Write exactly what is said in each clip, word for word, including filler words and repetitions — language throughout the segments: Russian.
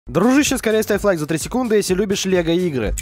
Дружище, скорее ставь лайк за три секунды, если любишь лего игры.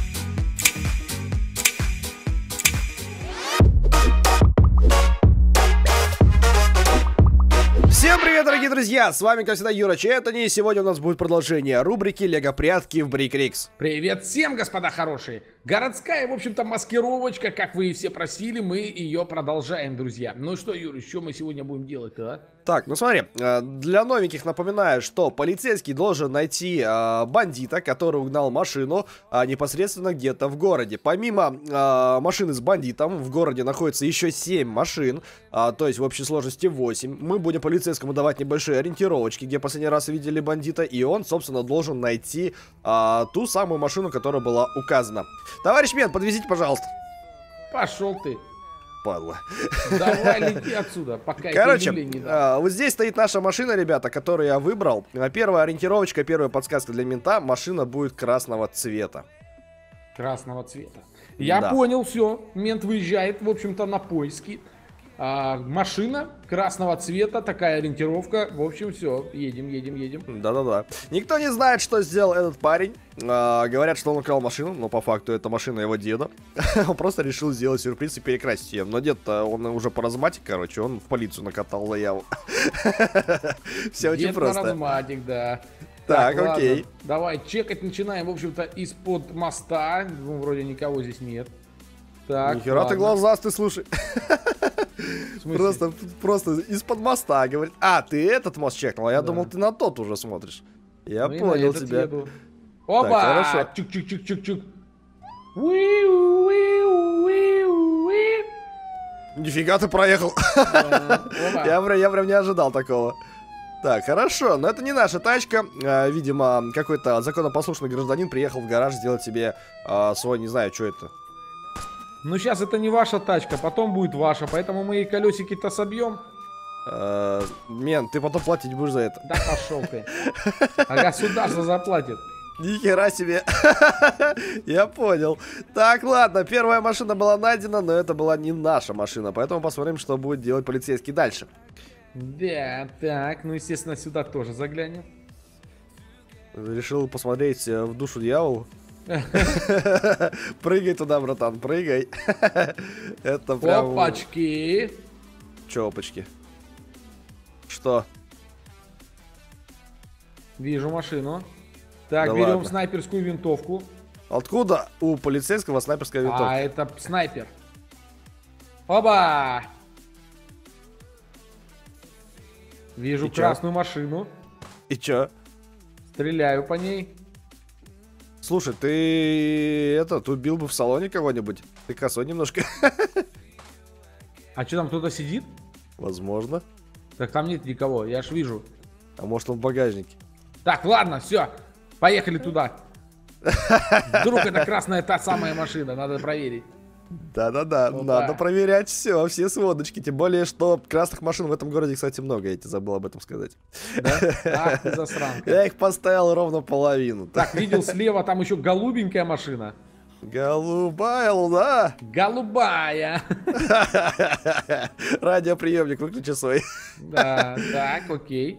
Всем привет, дорогие друзья! С вами, как всегда, Юра Четани, и сегодня у нас будет продолжение рубрики Лего-прятки в Брикрикс. Привет всем, господа хорошие! Городская, в общем-то, маскировочка, как вы и все просили, мы ее продолжаем, друзья. Ну что, Юра, что мы сегодня будем делать-то, а? Так, ну смотри, для новеньких напоминаю, что полицейский должен найти э, бандита, который угнал машину э, непосредственно где-то в городе. Помимо э, машины с бандитом, в городе находится еще семь машин, э, то есть в общей сложности восемь. Мы будем полицейскому давать небольшие ориентировочки, где последний раз видели бандита, и он, собственно, должен найти э, ту самую машину, которая была указана. Товарищ мент, подвезите, пожалуйста. Пошел ты. Падла. Давай лети отсюда, пока Короче, я не а, вот здесь стоит наша машина, ребята, которую я выбрал. Первая ориентировочка, первая подсказка для мента. Машина будет красного цвета. Красного цвета. Я Да. понял, все. Мент выезжает, в общем-то, на поиски. А, машина красного цвета, такая ориентировка. В общем, все. Едем, едем, едем. Да-да-да. Никто не знает, что сделал этот парень. А, говорят, что он украл машину, но по факту это машина его деда. Он просто решил сделать сюрприз и перекрасить ее. Но дед-то, он уже по разматике, короче, он в полицию накатал заяву. Все очень Дед просто. маразматик, да. Так, ладно, окей. Давай, чекать начинаем, в общем-то, из-под моста. Ну, вроде никого здесь нет. Так, Нихера ты ладно. глазастый, слушай. В смысле? Просто, просто из-под моста, говорит. А, ты этот мост чекнул, а я Да. думал, ты на тот уже смотришь. Я Ну и на понял этот тебя. еду. Опа! Так, хорошо. Чук-чук-чук-чук-чук. Уиу, уиу, уиу, уиу. Нифига ты проехал. Да, опа. Я прям, я прям не ожидал такого. Так, хорошо, но это не наша тачка. А, видимо, какой-то законопослушный гражданин приехал в гараж сделать себе а, свой, не знаю, что это. Ну сейчас это не ваша тачка, потом будет ваша, поэтому мы и колесики-то собьем. А, мен, ты потом платить будешь за это. Да пошел ты. А государство заплатит. Нихера себе. Я понял. Так, ладно, первая машина была найдена, но это была не наша машина, поэтому посмотрим, что будет делать полицейский дальше. Да, так, ну естественно сюда тоже заглянем. Решил посмотреть э, в душу дьяволу. Прыгай туда, братан, прыгай. Это прям... Опачки. Чё, опачки? Что? Вижу машину. Так, Да берем ладно. снайперскую винтовку. Откуда у полицейского снайперская винтовка? А это снайпер. Оба! Вижу И чё? красную машину. И чё? Стреляю по ней. Слушай, ты этот убил бы в салоне кого-нибудь? Ты косой немножко. А что там, кто-то сидит? Возможно. Так там нет никого, я ж вижу. А может он в багажнике? Так, ладно, все. Поехали туда. Вдруг это красная та самая машина, надо проверить. Да-да-да, Опа. надо проверять все, все сводочки. Тем более, что красных машин в этом городе, кстати, много. Я тебе забыл об этом сказать. Да? Ах ты засранка. Я их поставил ровно половину. Так, видел слева, там еще голубенькая машина. Голубая луна. Голубая. Радиоприемник выключи свой. Да, так, окей.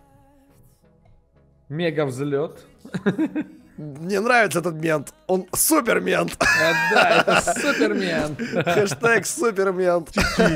Мега взлет. Мне нравится этот мент. Он супермент. А, да, это супермен. Хэштег супермент.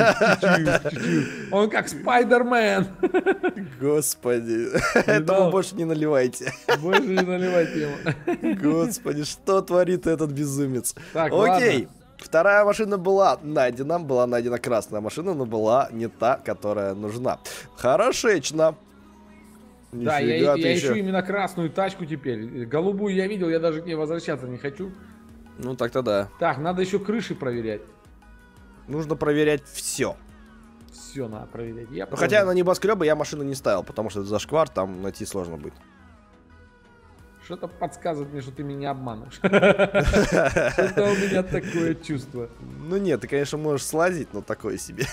Он как Спайдермен. Господи. Да. Этому больше не наливайте. Больше не наливайте ему. Господи, что творит этот безумец? Так, Окей. ладно. Вторая машина была найдена. Была найдена красная машина, но была не та, которая нужна. Хорошечно. Да, я, Нифига я ты ищу еще. именно красную тачку теперь. Голубую я видел, я даже к ней возвращаться не хочу. Ну так-то да. Так, надо еще крыши проверять. Нужно проверять все. Все надо проверять. Я Ну, понял. хотя на небоскребы я машину не ставил, потому что это зашквар, там найти сложно будет. Что-то подсказывает мне, что ты меня обманываешь. Что-то у меня такое чувство. Ну нет, ты, конечно, можешь слазить, но такое себе.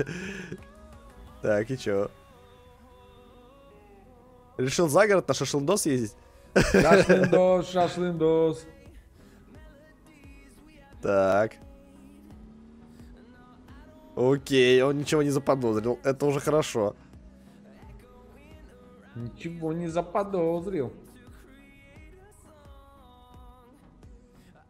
Так, и чё? Решил за город на шашлындос ездить? Шашлындос, шашлындос. Так. Окей, он ничего не заподозрил. Это уже хорошо. Ничего не заподозрил.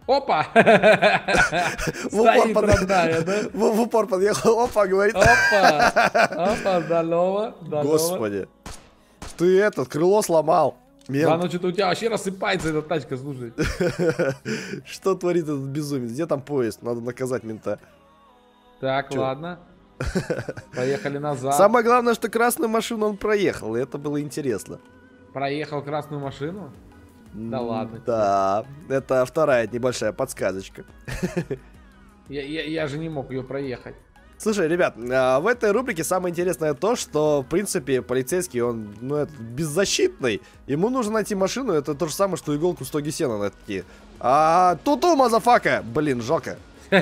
Опа! В упор Стоит под- родная, да? В в упор подъехал, опа, говорит. Опа! Опа, здорово, здорово. Господи. Ты этот, крыло сломал. Да, Мент. ну что-то у тебя вообще рассыпается эта тачка, слушай. Что творит этот безумец? Где там поезд? Надо наказать мента. Так, Чё? ладно. Поехали назад. Самое главное, что красную машину он проехал, и это было интересно. Проехал красную машину? Да ладно. Да, это вторая небольшая подсказочка. Я, я, я же не мог ее проехать. Слушай, ребят, а, в этой рубрике самое интересное то, что, в принципе, полицейский, он, ну, это, беззащитный. Ему нужно найти машину, это то же самое, что иголку в стоге сена найти. А, туту, мазафака! Блин, жалко.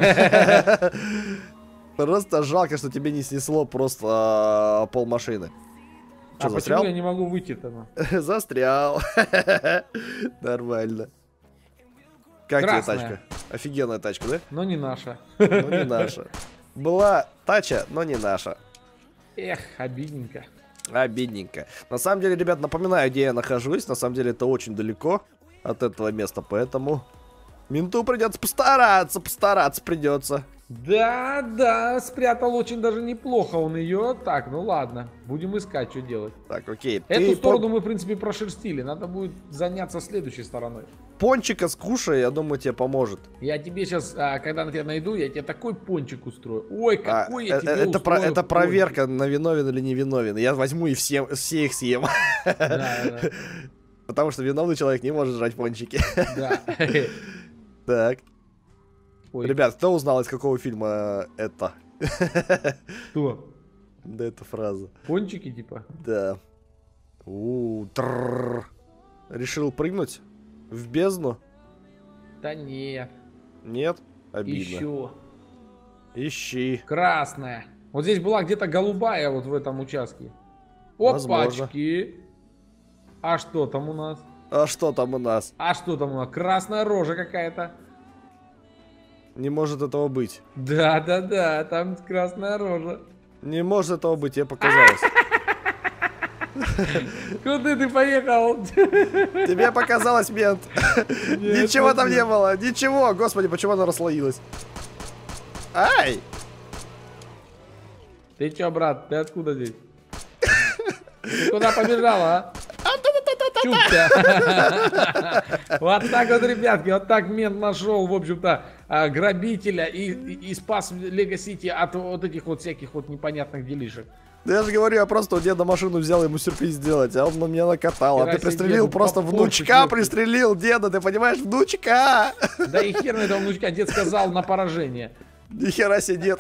Просто жалко, что тебе не снесло просто а, пол машины. Что, А застрял? почему я не могу выйти-то? ну? Застрял. Нормально. Как тебе Красная. тачка? Офигенная тачка, да? Но не наша. Но не наша. Была тача, но не наша. Эх, обидненько. Обидненько. На самом деле, ребят, напоминаю, где я нахожусь. На самом деле, это очень далеко от этого места, поэтому менту придется постараться, постараться придется. Да, да, спрятал очень даже неплохо он ее. Так, ну ладно, будем искать, что делать. Так, окей. Эту Ты сторону мы, в принципе, прошерстили. Надо будет заняться следующей стороной. пончика скушай, я думаю, тебе поможет. Я тебе сейчас, когда на тебя найду, я тебе такой пончик устрою. Ой, А, какой я э, тебе это, устрою про- это пончик. проверка, на виновен или не виновен. Я возьму и всем, все их съем. Да, да, Потому что виновный человек не может жрать пончики. да. Так. Ой, Ребят, кто узнал, из какого фильма это? что? Да, эта фраза. Пончики, типа? Да. У, трррр. Решил прыгнуть в бездну? Да нет. Нет? Обидно. Еще. Ищи. Красная. Вот здесь была где-то голубая вот в этом участке. Возможно. Опачки. А что там у нас? А что там у нас? А что там у нас? Красная рожа какая-то. Не может этого быть. Да, да, да, там красная рожа. Не может этого быть, тебе показалось. Куда ты поехал? Тебе показалось, мент. Ничего там не было. Ничего. Господи, почему она расслоилась? Ай! Ты чё, брат, ты откуда здесь? Ты куда побежала, а? Чупся. Вот так вот, ребятки, вот так мент нашел, в общем-то, грабителя и, и, и спас Лего Сити от вот этих вот всяких вот непонятных делишек. Да я же говорю, я просто у деда машину взял ему сюрприз сделать, а он на меня накатал. А ты Хера себе, пристрелил деду просто по попу внучка, шлепнул. пристрелил деда, ты понимаешь, внучка! Да и хер на этого внучка, дед сказал на поражение. Нихера себе, дед.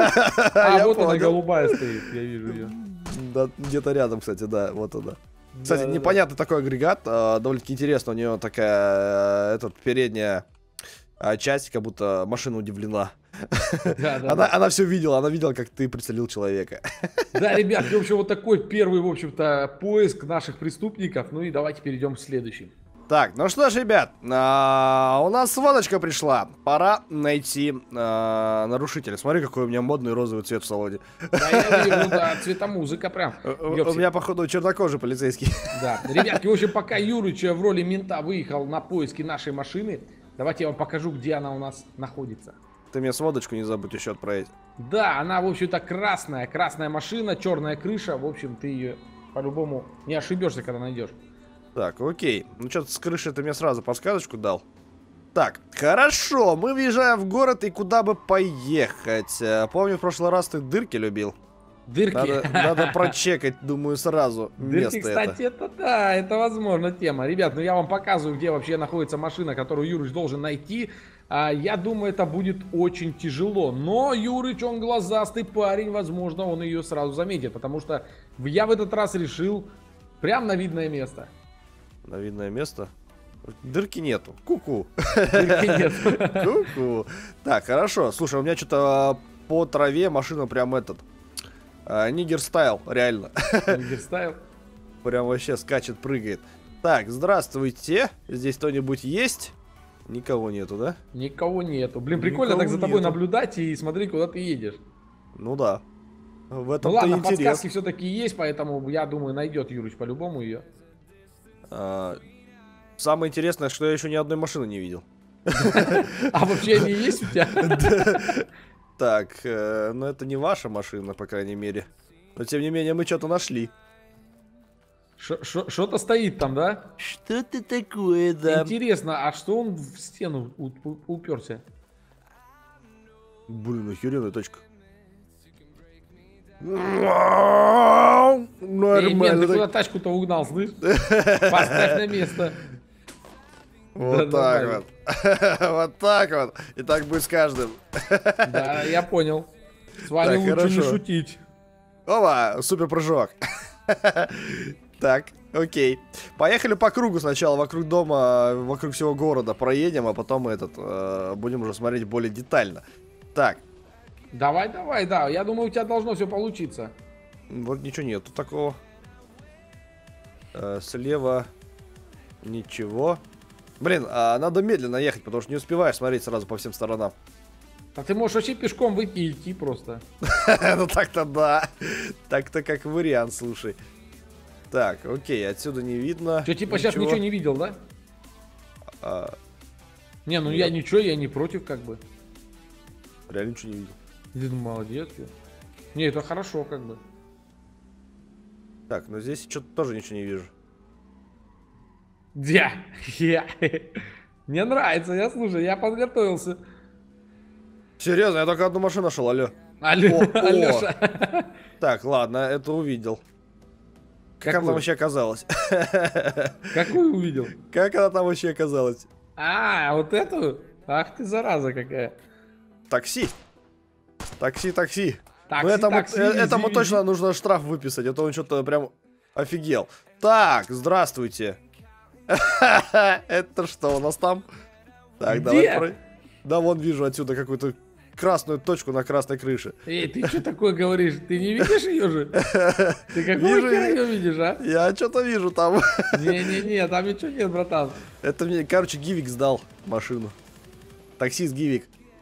А Я вот она понял. голубая стоит, я вижу ее. Да, где-то рядом, кстати, да, вот она. Кстати, Да, да, непонятный такой агрегат, а, довольно-таки интересно, у нее такая, э, этот, передняя а, часть, как будто машина удивлена. Да, да, Она, да. она все видела, она видела, как ты прицелил человека. Да, ребят, в общем, вот такой первый, в общем-то, поиск наших преступников. Ну и давайте перейдем к следующим. Так, ну что ж, ребят, а, у нас сводочка пришла. Пора найти а, нарушителя. Смотри, какой у меня модный розовый цвет в салоне. Да, я вижу, да, цветомузыка прям. У у Ёпсель. меня, походу, чернокожий полицейский. Да, ребятки, в общем, пока Юрыч в роли мента выехал на поиски нашей машины, давайте я вам покажу, где она у нас находится. Ты мне сводочку не забудь еще отправить. Да, она, в общем-то, красная. Красная машина, черная крыша. В общем, ты ее по-любому не ошибешься, когда найдешь. Так, окей. Ну что-то с крыши ты мне сразу подсказочку дал. Так, хорошо, мы въезжаем в город, и куда бы поехать? Э, Помню, в прошлый раз ты дырки любил. Дырки. Надо, надо прочекать, думаю, сразу Дырки, место кстати, это. это да, это возможно тема. Ребят, ну я вам показываю, где вообще находится машина, которую Юрыч должен найти. А, я думаю, это будет очень тяжело. Но Юрыч, он глазастый парень, возможно, он ее сразу заметит. Потому что я в этот раз решил прям на видное место. На видное место. Дырки нету. Ку-ку. Дырки нет. Ку-ку. Так, хорошо. Слушай, у меня что-то по траве машина прям этот. а, Нигер стайл, реально. Нигерстайл. Прям вообще скачет, прыгает. Так, здравствуйте. Здесь кто-нибудь есть? Никого нету, да? Никого нету. Блин, прикольно Никого так за тобой нету. наблюдать и смотреть, куда ты едешь. Ну да. В Ну этом-то ладно, интерес. подсказки все-таки есть, поэтому я думаю, найдет Юрыч по-любому ее. А, Самое интересное, что я еще ни одной машины не видел. А вообще они есть у тебя? Так, ну это не ваша машина, по крайней мере. Но тем не менее мы что-то нашли. Что-то стоит там, да? Что-то такое, да. Интересно, а что он в стену уперся? Блин, охеренная точка. Нормально. Ты куда тачку-то угнал, слышь? Поставь на место. Вот так вот. Вот так вот. И так будет с каждым. Да, я понял. С вами лучше не шутить. Опа, супер прыжок. Так, окей. Поехали по кругу сначала, вокруг дома, вокруг всего города проедем, а потом этот э, будем уже смотреть более детально. Так. Давай, давай, да. Я думаю, у тебя должно все получиться. Вот ничего нету такого. Э, слева ничего. Блин, а надо медленно ехать, потому что не успеваешь смотреть сразу по всем сторонам. А ты можешь вообще пешком выйти и идти просто. Ну так-то да. Так-то как вариант, слушай. Так, окей, отсюда не видно. Что, типа сейчас ничего не видел, да? А... Не, ну Нет. я ничего, я не против, как бы. Реально ничего не видел. Ты ну, молодец. Не, это хорошо, как бы. Так, ну здесь что-то тоже ничего не вижу. Я, я. Мне нравится, я слушай, я подготовился. Серьезно, я только одну машину нашел, алло. Алло, о, Алёша. О. Так, ладно, это увидел. Как Какую? она там вообще оказалась? Какую увидел? Как она там вообще оказалась? А, вот эту? Ах ты зараза какая. Такси. Такси, такси. Такси, ну, этому такси, этому извини. точно нужно штраф выписать, а то он что-то прям офигел. Так, здравствуйте. Это что у нас там? Так, давай. Да, вон вижу отсюда какую-то красную точку на красной крыше. Эй, ты что такое говоришь? Ты не видишь ее же? Ты какого хера ее видишь, а? Я что-то вижу там. Не-не-не, там ничего нет, братан. Это мне, короче, Гивик сдал машину. Таксист Гивик.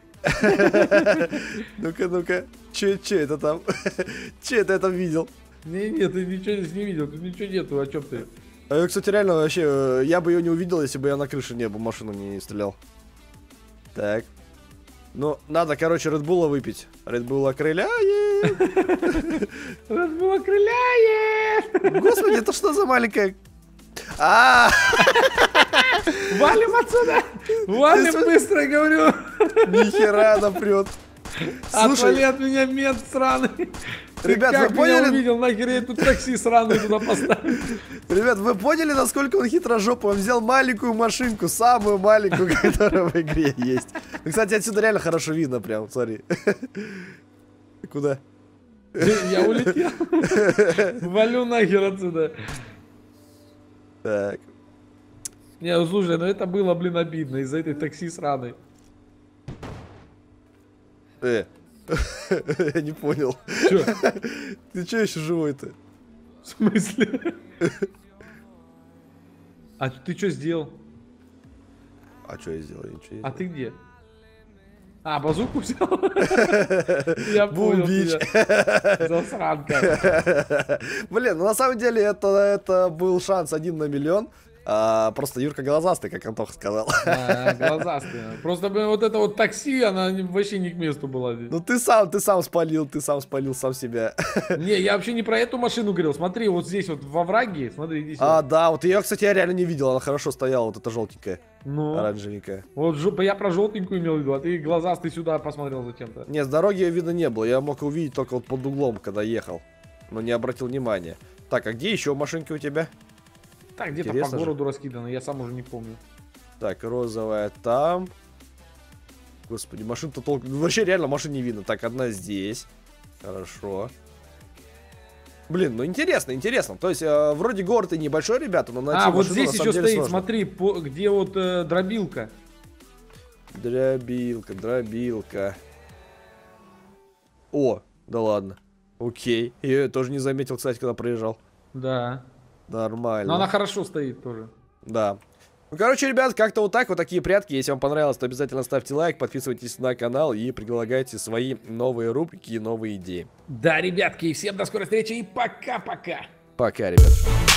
Ну-ка, ну-ка. Че, че это там? Че это я там видел? Не-не, ты ничего здесь не видел, тут ничего нету, о чем ты? А я, кстати, реально вообще, я бы ее не увидел, если бы я на крыше не был, машину не стрелял. Так. Ну, надо, короче, Редбула выпить. Редбула крыляет. Редбула крыляет. Господи, это что за маленькая... А! Валим отсюда! Валим быстро, говорю! Нихера она прет. Отвали от меня, мент сраный! Ребят, как вы поняли? Я увидел, нахер я тут такси сраный туда поставил. Ребят, вы поняли, насколько он хитрожопый? Он взял маленькую машинку, самую маленькую, которая в игре есть. Ну, кстати, отсюда реально хорошо видно прям, смотри. Куда? Я улетел. Валю нахер отсюда. Так. Не, ну слушай, ну это было, блин, обидно из-за этой такси сраной. Э. Я не понял. Чё? Ты чё еще живой-то? В смысле? А ты что сделал? А что я сделал? Я ничего не А сделал. ты где? А, базуку взял? Я понял тебя. Засранка. Блин, ну на самом деле это, это был шанс один на миллион. А, просто Юрка глазастый, как Антоха сказал. А, глазастая. Просто блин, вот это вот такси, она вообще не к месту была здесь. Ну ты сам, ты сам спалил, ты сам спалил сам себя. Не, я вообще не про эту машину говорил. Смотри, вот здесь вот во враге, смотри, иди сюда. А, да, вот ее, кстати, я реально не видел, она хорошо стояла, вот эта желтенькая, ну, оранжевенькая. Вот жо- я про желтенькую имел в виду, а ты глазастый сюда посмотрел зачем-то. Не, с дороги ее видно не было, я мог увидеть только вот под углом, когда ехал, но не обратил внимания. Так, а где еще машинки у тебя? Так, где-то по Интересно же. городу раскидано, я сам уже не помню. Так, розовая там. Господи, машин-то толком... Ну, вообще реально машин не видно. Так, одна здесь. Хорошо. Блин, ну интересно, интересно. То есть, э, вроде город и небольшой, ребята, но найти А, вот машину, здесь на самом еще деле, стоит, сложно. смотри, по, где вот э, дробилка. Дробилка, дробилка. О, да ладно. Окей. Я её тоже не заметил, кстати, когда проезжал. Да. Нормально. Но она хорошо стоит тоже. Да. Ну, короче, ребят, как-то вот так, вот такие прятки. Если вам понравилось, то обязательно ставьте лайк, подписывайтесь на канал и предлагайте свои новые рубрики и новые идеи. Да, ребятки, всем до скорой встречи и пока-пока. Пока, ребят.